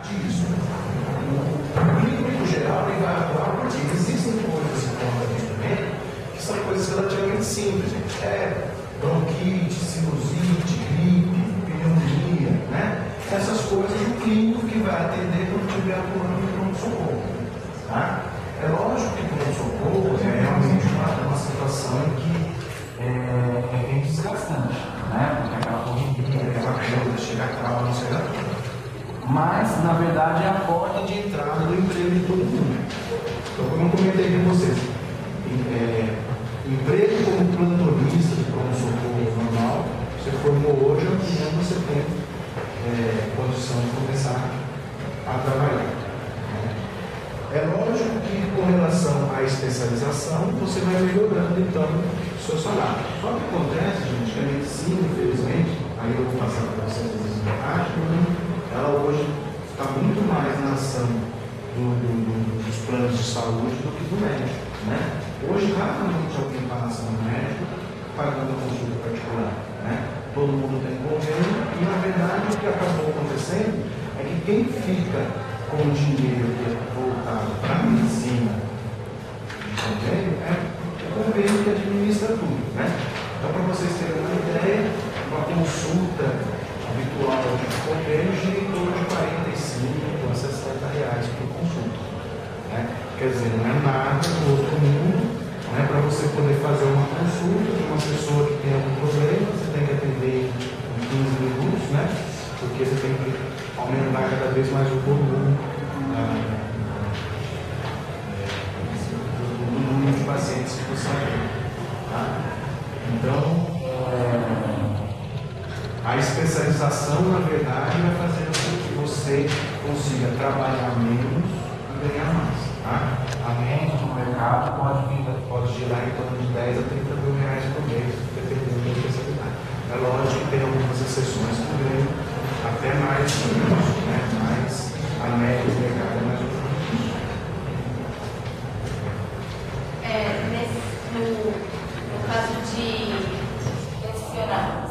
disso. O clínico geral ele vai atuar porque existem coisas em conta de atendimento que são coisas relativamente simples, gente. Bronquite, sinusite, gripe, pneumonia, né? Essas coisas o clínico que vai atender quando estiver atuando no pronto-socorro. Tá? É lógico que o pronto-socorro é realmente uma situação em que é bem desgastante, né? Porque aquela corrida, aquela perda, chega a cala, não chega tudo. Mas, na verdade, é a porta de entrada do emprego de todo mundo. Então, como eu comentei com vocês, emprego como plantonista de pronto-socorro normal, você formou hoje, amanhã você tem condição de começar a trabalhar. É lógico que, com relação à especialização, você vai melhorando, então, o seu salário. Só que acontece, gente, que a medicina, infelizmente, aí eu vou passar para vocês as imagens, ela hoje está muito mais na ação dos planos de saúde do que do médico, né? Hoje, raramente alguém passa no médico pagando a consulta particular, né? Todo mundo tem convênio e, na verdade, o que acabou acontecendo é que quem fica com o dinheiro voltado para a medicina de convênio é o convênio que administra tudo, né? Então, para vocês terem uma ideia, uma consulta habitual de convênio gira em torno de R$45 a R$60 por consulta, né? Quer dizer, não é nada do outro mundo, né? Para você poder fazer uma consulta de uma pessoa que tem algum problema, você tem que atender em 15 minutos, né? Porque você tem que aumentar cada vez mais o volume do número de pacientes que você atende, tá? Então, a especialização, na verdade, vai fazer com que você consiga trabalhar menos e ganhar mais, tá? A média no mercado pode girar em torno de 10 a 30 mil reais por mês, dependendo da especialidade. É lógico que tem algumas exceções que ganham até mais do que isso, né? Mas a média do mercado é mais ou menos isso. No caso de profissionais,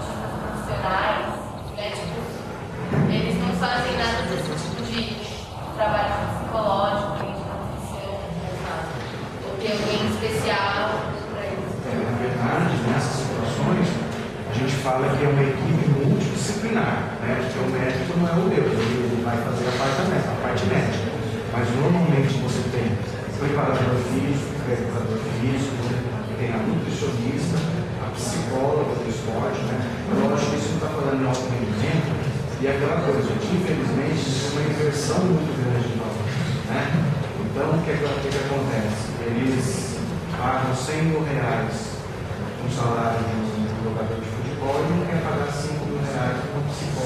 médicos, eles não fazem nada desse tipo de trabalho psicológico, de nutrição, ou tem alguém especial para isso? Na verdade, nessas situações, a gente fala que é uma equipe multidisciplinar, né? Porque o médico não é o Deus, ele vai fazer a parte médica. Mas normalmente você tem preparador físico, tem a nutricionista, a psicóloga do esporte, né? Eu acho que isso está falando em alto rendimento e é aquela coisa, gente, infelizmente, isso é uma inversão muito grande de nós, né? Então, o que acontece? Eles pagam R$100 mil um salário de um jogador de futebol e não quer pagar R$5 mil para um psicólogo